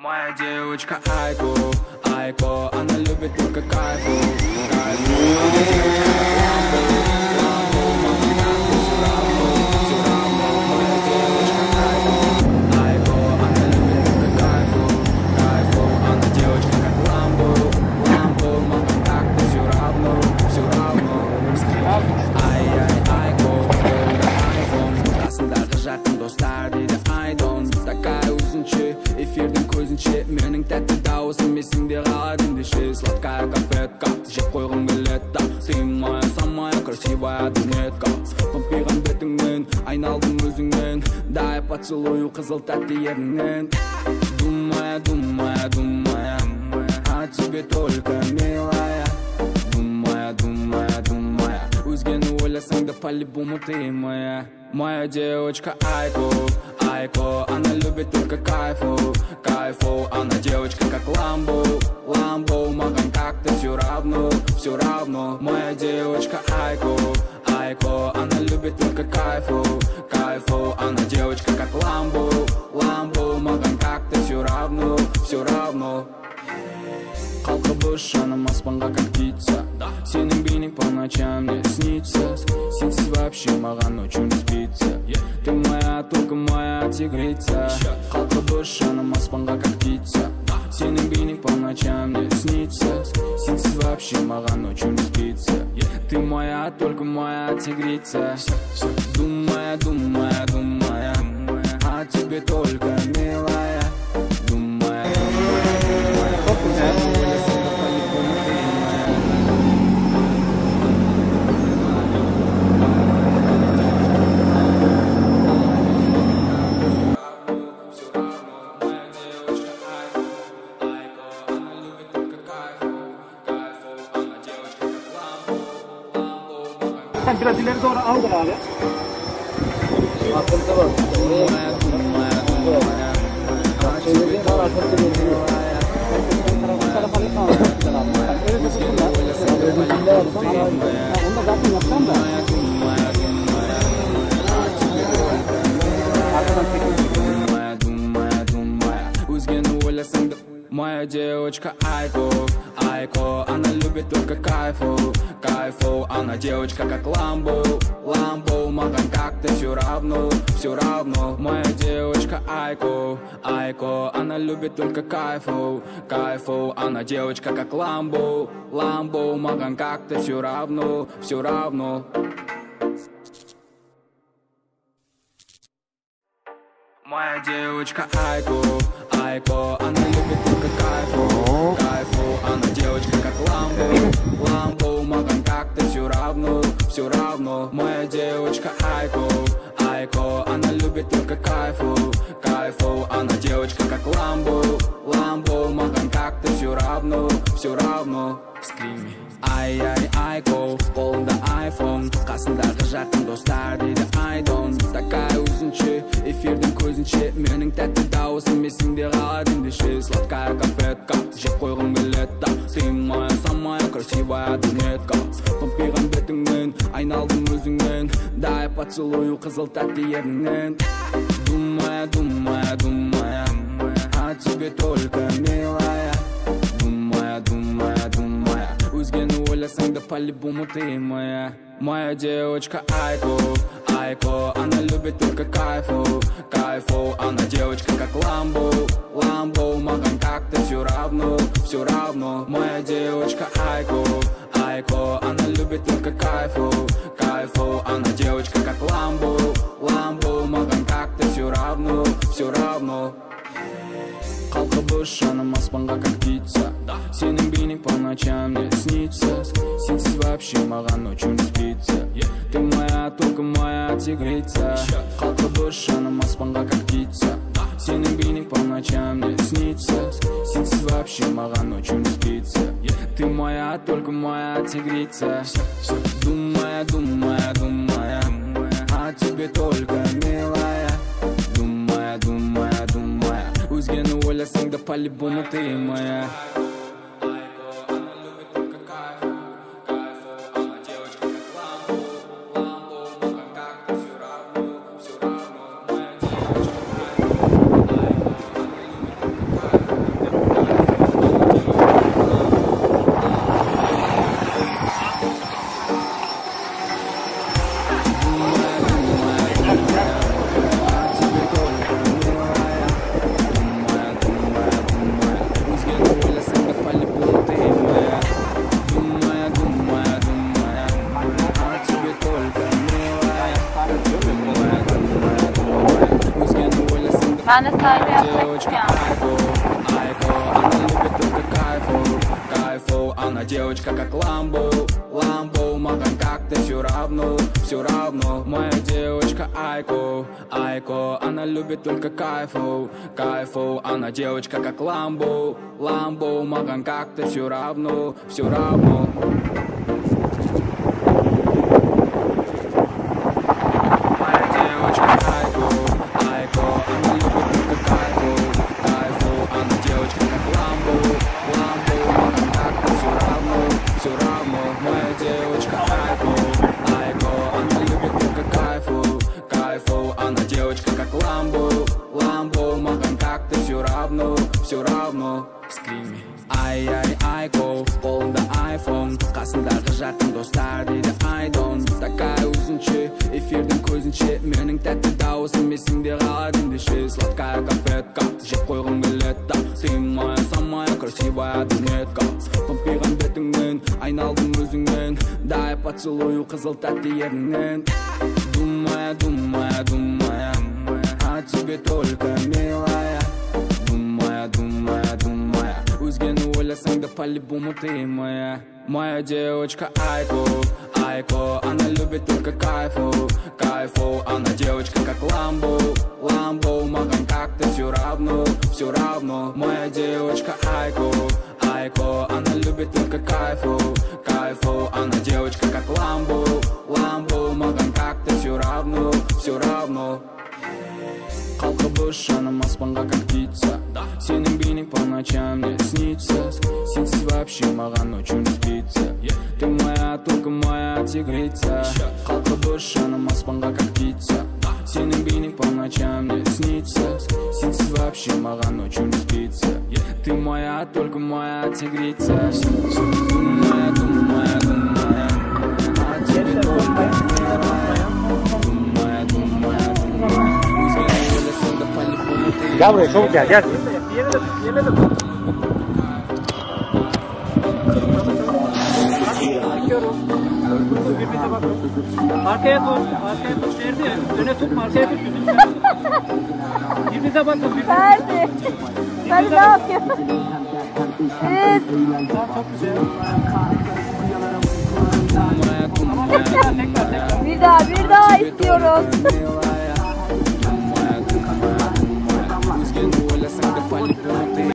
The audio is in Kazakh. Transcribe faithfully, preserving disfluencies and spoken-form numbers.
Моя девочка Айко, Айко, она любит только кайфу, кайфу. Она девочка Ламбо, Ламбо, мама, как ты все равно, все равно. Моя девочка Айко, Айко, она любит только кайфу, кайфу. Она девочка как Ламбо, Ламбо, мама, как ты все равно, все равно. Ай-яй, Айко, айфон, қасындағы жарқын достар дейді айдон. Такая өзінше, эфирдің көзінше, менің тәтті дауысым есіңде қалады ендеше. Сладкая конфетка, жеп қойғым келеді. Ты моя самая красивая брюнетка. Помпиған бетіңнен, айналдым өзіңнен. Дай поцелую қызыл тәтті ерніңнен. Думая, думая, думая о тебе только, милая. Думая, думая, думая өзгені ойласаң да по-любому ты моя. Моя девочка Айко, Айко, она любит только кайфу, кайфу. Она девочка как Ламбо, Ламбо, маған как-то все равно, все равно. Моя девочка Айко, Айко, она любит только кайфу, кайфу. Она девочка как Ламбо, Ламбо, маған как-то все равно, все равно. Қалқып жаным аспанға как птица. Сенің бейнең по ночам мне снится. Сенсіз вообще маған ночью не спится. Ты моя, только моя тигрица. Қалқып жаным аспанға как птица. Сенің бейнең по ночам мне снится. Сенсіз вообще маған ночью не спится. Ты моя, только моя тигрица. Думая, думая, думая о тебе только, милая. Думая, думая, думая. Sen biraz ileri doğru aldın abi. Akılda bak. Çevirdiğin zaman akılda geliyor. Tarafı tarafı alın. Öyle bir şey var. Onu da zaten yapsam da. Arkadan çekin. Моя девочка Айко, Айко, она любит только кайфу, кайфу. Она девочка как Ламбо, Ламбо, маған как-то все равно, все равно. Моя девочка Айко, Айко, она любит только кайфу, кайфу. Она девочка как Ламбо, Ламбо, маған как-то все равно, все равно. Моя девочка Айко, Айко, она любит только кайфу, кайфу. Она девочка как Ламбо, Ламбо, маған как-то все равно, все равно. Моя девочка Айко, Айко, она любит только кайфу, кайфу. Она девочка как Ламбо, Ламбо, маған как-то все равно, все равно. Скрими. Ай-яй, Айко, қолында айфон, қасындағы жарқын достар дейді айдон. Такая өзінше, эфирдің көзінше, менің тәтті дауысым есіңде қалады ендеше. Сладкая конфетка, жеп қойғым келеді. Ты моя самая красивая брюнетка. Помпиған бетіңнен, айналдым өзіңнен. Дай поцелую қызыл тәтті ерніңнен. Думая, думая, думая о тебе только, милая. Думая, думая, думая өзгені ойласаң да по-любому ты моя. Моя девочка Айко, Айко, она любит только кайфу, кайфу. Она девочка как Ламбо, Ламбо, маған как-то все равно, все равно. Моя девочка Айко, Айко, она любит только кайфу, кайфу. Она девочка как Ламбо, Ламбо, маған как-то все равно, все равно. Қалқып жаным аспанға как птица. Сенің бейнең по ночам мне снится. Сенсіз вообще маған ночью не спится. Ты моя, только моя тигрица. Қалқып жаным аспанға как птица. Сенің бейнең по ночам мне снится. Сенсіз вообще маған ночью не спится. Ты моя, только моя тигрица. Думая, думая, думая о тебе только, милая. Думая, думая, думая өзгені ойласаң да по-любому ты моя. Ben de sahibi yapmak istiyorum. Она девочка как Ламбо, Ламбо, маған как-то все равно, все равно. Моя девочка Айко, Айко, она любит только кайфу, кайфу. Она девочка как Ламбо, Ламбо, маған как-то все равно, все равно. Моя девочка Айко, Айко, она любит только кайфу, кайфу. Она девочка как Ламбо, Ламбо, маған как-то все равно, все равно. Моя девочка Айко, Айко, она любит только кайфу, кайфу. Она девочка как Ламбо, Ламбо, маған как-то все равно, все равно. Скрими. Ай-ай, Айко, қолында айфон, қасындағы жақын достар дейді айдон. Такая өзінше, эфирдің көзінше, менің тәтті дауысым есіңде қалады ендеше. Сладкая конфетка, жеп қойғым келеді. Ты моя самая красивая брюнетка. Помпиған бетіңнен, айналдым өзіңнен, дай поцелую қызыл тәтті ерніңнен. Думая, думая, думая, о тебе только милая. Думая, думая, думая, өзгені ойласаң да по-любому ты моя. Моя девочка Айко, Айко, она любит только кайфу, кайфу. Она девочка как Ламбо, Ламбо, маған как-то все равно, все равно. Моя девочка Айко, Айко, она любит только кайфу, кайфу. Она девочка как Ламбо, Ламбо, маған как-то все равно, все равно. Қалқыбыз жаным аспанға как птица, сенің бейнең по ночам мне снится. Сенсіз вообще маған ночью не спится. Ты моя, только моя тигрица. Қалқыбыз жаным аспанға как птица, сенің бейнең по ночам мне снится. Сенсіз вообще маған ночью не спится. Ты моя, только моя тигрица. Думая, думая, думая, о тебе только милая. Думая, думая, думая, Gel buraya çabuk gel gel. Arkaya tut, arkaya tut. Ferdi, öne tutma, arkaya tut. Birbirinize bakın. Ferdi. Ferdi ne yapıyorsun? Evet. Çok güzel. Bir daha, bir daha istiyoruz.